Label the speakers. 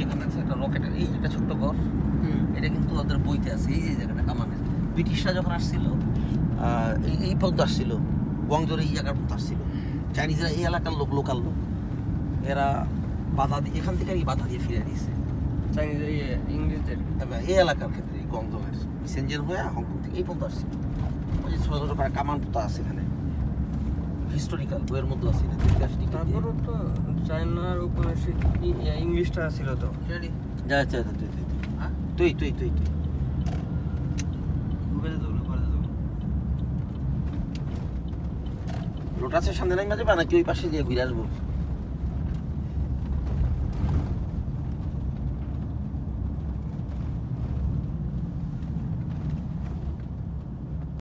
Speaker 1: যেখানে আছে একটা রকেটের এই একটা ছোট্ট ঘর, এটা কিন্তু ওদের বইতে আছে। এই যে জায়গাটা কামানের, ব্রিটিশরা যখন আসছিল এই পথ আসছিল, গুয়াংজুর এই জায়গার পথ আসছিল। চাইনিজরা এই এলাকার লোক, লোকাল লোক, এরা বাধা দিয়ে এখান থেকে বাধা দিয়ে ফিরে দিয়েছে
Speaker 2: চাইনিজ ইংরেজদের।
Speaker 1: এই এলাকার ক্ষেত্রে গুয়াংজুয়ের সেনজেন হয়ে হংকং থেকে এই পথ আসছিল। ওই যে ছোটো ছোটো কামান পোতা আছে এখানে, হিস্টোরিক্যাল বইয়ের মধ্যে আছে।
Speaker 2: তারপরও তো চায়নার উপন্যাসিক ইংলিশটা ছিল তো।
Speaker 1: যা তুই লোটাসের সামনে নাই মাঝে বা নাকি ওই পাশে দিয়ে ঘুরে আসবো?